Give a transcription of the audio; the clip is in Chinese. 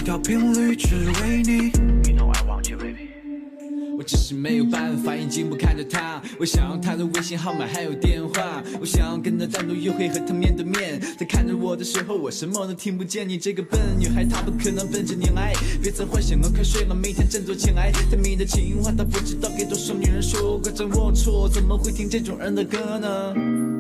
调频率只为你。 You know I want you, baby。 我只是没有办法眼睛不看着她，我想要她的微信号码还有电话，我想要跟她单独约会和她面对面，她看着我的时候我什么都听不见。你这个笨女孩她不可能笨着你来，别再幻想我快睡了每天振作起来，甜蜜的情话她不知道给多少女人说过，真龌龊，怎么会听这种人的歌呢？